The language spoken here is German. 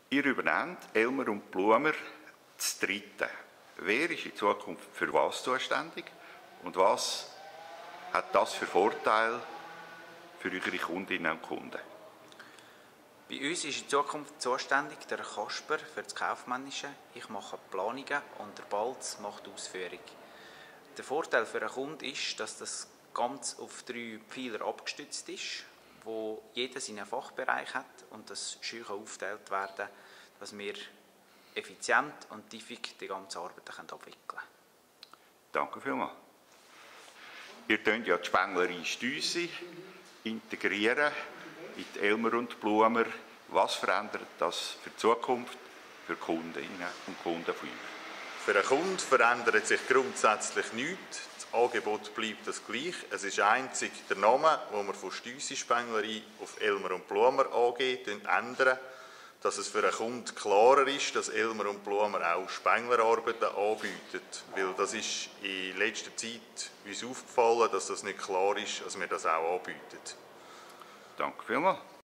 Ihr übernehmt, Elmer und Blumer, das Dritte. Wer ist in Zukunft für was zuständig und was hat das für Vorteile für eure Kundinnen und Kunden? Bei uns ist in Zukunft zuständig der Kasper für das Kaufmännische. Ich mache Planungen und der Balz macht die Ausführung. Der Vorteil für einen Kunden ist, dass das Ganze auf 3 Pfeiler abgestützt ist, wo jeder seinen Fachbereich hat und das schön aufgeteilt werden kann, dass wir effizient und tiefig die ganze Arbeit abwickeln können. Danke vielmals. Ihr könnt ja die Spenglerei Stüssi integrieren in die Elmer und Blumer. Was verändert das für die Zukunft für Kundinnen und Kunden von euch? Für einen Kunden verändert sich grundsätzlich nichts. Das Angebot bleibt das gleich. Es ist einzig der Name, den wir von Stüssi Spenglerei auf Elmer und Blumer AG ändern, dass es für einen Kunden klarer ist, dass Elmer und Blumer auch Spenglerarbeiten anbietet. Weil das ist in letzter Zeit uns aufgefallen, dass das nicht klar ist, dass wir das auch anbieten. Danke vielmals.